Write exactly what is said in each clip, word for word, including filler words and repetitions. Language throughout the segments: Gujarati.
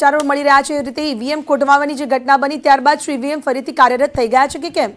સમાચારો મળી રહ્યા છે એ રીતે ઈવીએમ ખોટવાવાની જે ઘટના બની ત્યારબાદ શું ઈવીએમ ફરીથી કાર્યરત થઈ ગયા છે કે કેમ?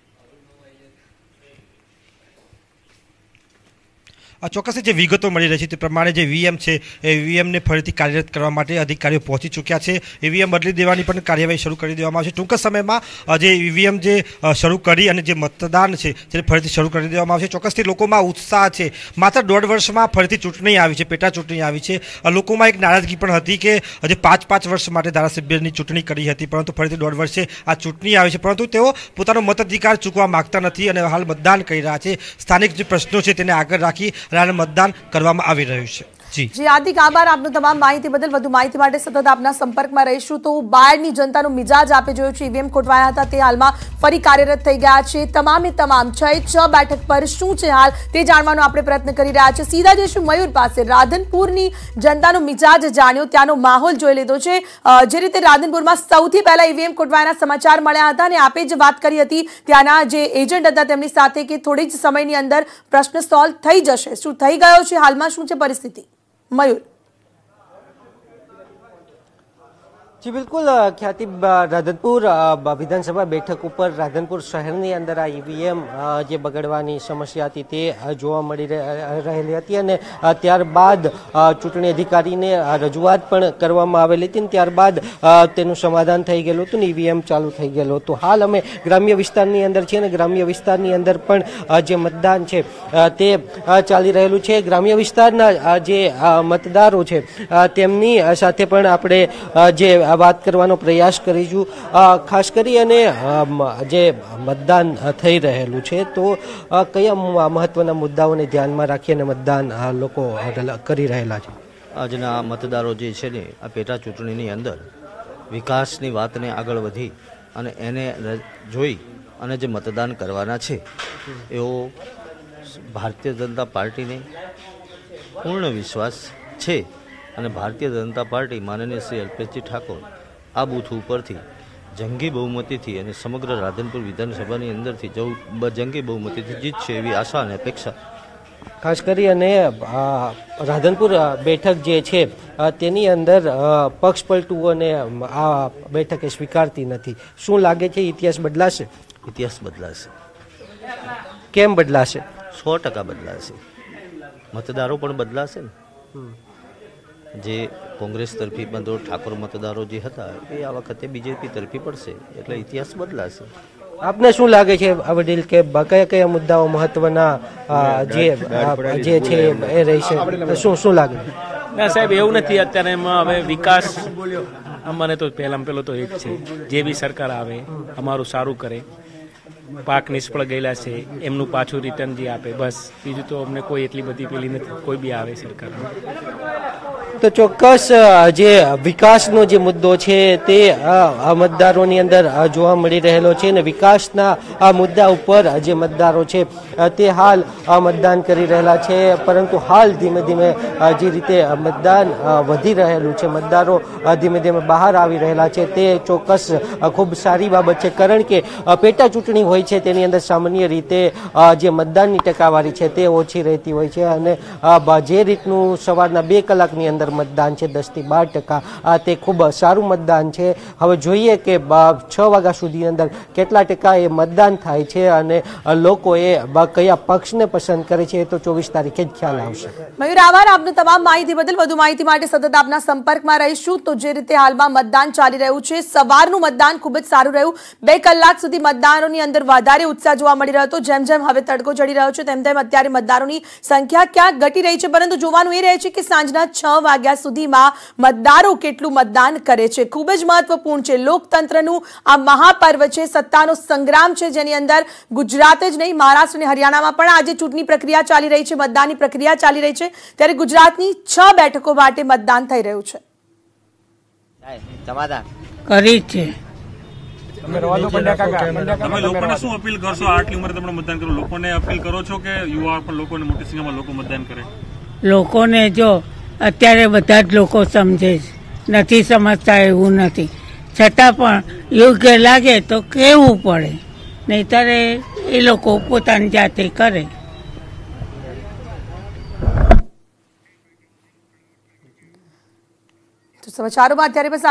આ ચોક્કસ જે વિગતો મળી રહી છે તે પ્રમાણે જે વીએમ છે એ વીએમને ફરીથી કાર્યરત કરવા માટે અધિકારીઓ પહોંચી ચૂક્યા છે। ઈવીએમ બદલી દેવાની પણ કાર્યવાહી શરૂ કરી દેવામાં આવશે। ટૂંક સમયમાં જે ઈવીએમ જે શરૂ કરી અને જે મતદાન છે તે ફરીથી શરૂ કરી દેવામાં આવશે। ચોક્કસથી લોકોમાં ઉત્સાહ છે। માત્ર દોઢ વર્ષમાં ફરીથી ચૂંટણી આવી છે, પેટા ચૂંટણી આવી છે। લોકોમાં એક નારાજગી પણ હતી કે જે પાંચ પાંચ વર્ષ માટે ધારાસભ્યની ચૂંટણી કરી હતી, પરંતુ ફરીથી દોઢ વર્ષે આ ચૂંટણી આવી છે, પરંતુ તેઓ પોતાનો મતાધિકાર ચૂકવા માગતા નથી અને હાલ મતદાન કરી રહ્યા છે। સ્થાનિક જે પ્રશ્નો છે તેને આગળ રાખી मतदान કરવામાં આવી રહ્યું છે। જી જી હાર્દિક આભાર આપનો તમામ માહિતી બદલ। વધુ માહિતી માટે સતત આપના સંપર્કમાં રહીશું। તો બહારની જનતાનો મિજાજ આપે જોયો છે, ઈવીએમ ખોટવાયા હતા તે હાલમાં ફરી કાર્યરત થઈ ગયા છે। તમામે તમામ છ છ બેઠક પર શું છે હાલ તે જાણવાનો આપણે પ્રયત્ન કરી રહ્યા છે। સીધા જઈશું મયુર પાસે। રાધનપુરની જનતાનો મિજાજ જાણ્યો, ત્યાંનો માહોલ જોઈ લીધો છે। જે રીતે રાધનપુરમાં સૌથી પહેલા ઈવીએમ ખોટવાયાના સમાચાર મળ્યા હતા અને આપે જ વાત કરી હતી ત્યાંના જે એજન્ટ હતા તેમની સાથે કે થોડી જ સમયની અંદર પ્રશ્ન સોલ્વ થઈ જશે, શું થઈ ગયો છે? હાલમાં શું છે પરિસ્થિતિ? मयूर जी बिल्कुल ख्याति राधनपुर विधानसभा बैठक पर राधनपुर शहरनी अंदर आ ईवीएम जे बगड़वानी समस्या थी ते जोवा मळी रहेली हती अने त्यारबाद चूंटणी अधिकारीने रजूआत पण करवामां आवेली हती अने त्यारबाद तेनुं समाधान थई गेलुं हतुं, ईवीएम चालू थई गेलुं हतुं। हाल अमे ग्राम्य विस्तारनी अंदर छीए अने ग्राम्य विस्तारनी अंदर पण जे मतदान छे ते चाली रहेलुं छे। ग्राम्य विस्ताરના जे मतदारो छे તેમની સાથે પણ આપણે જે વાત કરવાનો પ્રયાસ કરીશું। ખાસ કરી અને જે મતદાન થઈ રહેલું છે તો કયા મહત્વના મુદ્દાઓને ધ્યાનમાં રાખી અને મતદાન લોકો કરી રહેલા છે? આજના મતદારો જે છે ને આ પેટા ચૂંટણીની અંદર વિકાસની વાતને આગળ વધી અને એને જોઈ અને જે મતદાન કરવાના છે એવો ભારતીય જનતા પાર્ટીને પૂર્ણ વિશ્વાસ છે અને ભારતીય જનતા પાર્ટી માનનીય શ્રી અલ્પેશજી ઠાકોર આ બૂથ ઉપરથી જંગી બહુમતીથી અને સમગ્ર રાધનપુર વિધાનસભાની અંદરથી જંગી બહુમતીથી જીતશે એવી આશા અને અપેક્ષા। ખાસ કરી અને રાધનપુર બેઠક જે છે તેની અંદર પક્ષ પલટું અને આ બેઠકે સ્વીકારતી નથી। શું લાગે છે ઇતિહાસ બદલાશે? ઇતિહાસ બદલાશે। કેમ બદલાશે? સો ટકા બદલાશે। મતદારો પણ બદલાશે ને। જે કોંગ્રેસ તરફી બંધો ઠાકોર મતદારો જે હતા એ આ વખતે બીજેપી તરફી પડશે એટલે ઇતિહાસ બદલાશે। આપને શું લાગે છે વડીલ કે કયા કયા મુદ્દાઓ મહત્વના જે જે છે એ રહેશે? શું શું લાગે? ના સાહેબ એવું નથી, અત્યારે એમાં હવે વિકાસ અમને તો પહેલામાં પહેલો તો એ જ છે જે બી સરકાર આવે અમારું સારું કરે। પાક નિષ્ફળ ગયેલા છે એમનું પાછું રિટર્ન જે આપે, બસ બીજું તો અમને કોઈ એટલી બધી પેલી નથી, કોઈ બી આવે સરકાર। તો ચોક્કસ જે વિકાસનો જે મુદ્દો છે તે મતદારોની અંદર જોવા મળી રહેલો છે અને વિકાસના આ મુદ્દા ઉપર જે મતદારો છે તે હાલ મતદાન કરી રહેલા છે। પરંતુ હાલ ધીમે ધીમે જે રીતે મતદાન વધી રહેલું છે, મતદારો ધીમે ધીમે બહાર આવી રહેલા છે તે ચોક્કસ ખૂબ સારી બાબત છે। કારણ કે પેટા ચૂંટણી હોય છે તેની અંદર સામાન્ય રીતે જે મતદાનની ટકાવારી છે તે ઓછી રહેતી હોય છે અને જે રીતનું સવારના બે કલાકની અંદર મતદાન છે દસ થી બાર ટકા તે ખૂબ સારું મતદાન છે। હવે જોઈએ કે છ વાગ્યા સુધી અંદર કેટલા ટકા એ મતદાન થાય છે અને લોકો એ કયા પક્ષને પસંદ કરે છે એ તો ચોવીસ તારીખે જ ખ્યાલ આવશે। મયુર આભાર આપનો તમામ માહિતી બદલ। વધુ માહિતી માટે સતત આપના સંપર્કમાં રહીશું। તો જે રીતે હાલમાં મતદાન ચાલી રહ્યું છે, સવારનું મતદાન ખૂબ જ સારું રહ્યું। બે કલાક સુધી મતદારોની અંદર વધારે ઉત્સાહ જોવા મળી રહ્યો હતો। જેમ જેમ હવે તડકો ચડી રહ્યો છે તેમ તેમ અત્યારે મતદારોની સંખ્યા ક્યાંક ઘટી રહી છે, પરંતુ જોવાનું એ રહે છે કે સાંજના છ વાગ્યા સુધીમાં મતદારો કેટલું મતદાન કરે છે। ખૂબ જ મહત્વપૂર્ણ છે, લોકતંત્રનું આ મહાપર્વ છે, સત્તાનો સંગ્રામ છે, જેની અંદર ગુજરાત જ નહીં મહારાષ્ટ્ર અને હરિયાણામાં પણ આજે ચૂંટણી પ્રક્રિયા ચાલી રહી છે, મતદાનની પ્રક્રિયા ચાલી રહી છે। ત્યારે ગુજરાતની છ બેઠકો માટે મતદાન થઈ રહ્યું છે। કરી છે તમે લોકોને શું અપીલ કરશો? આટલી ઉંમરે તમે મતદાન કરો, લોકોને અપીલ કરો છો કે યુવા પણ લોકોને મોટી સંખ્યામાં લોકો મતદાન કરે? લોકોને જો અત્યારે બધા જ લોકો સમજે છે, નથી સમજતા એવું નથી, છતાં પણ યોગ્ય લાગે તો કહેવું પડે, નહીંતર એ લોકો પોતાની જાતે કરે। તો સમાચારોમાં અત્યારે બસ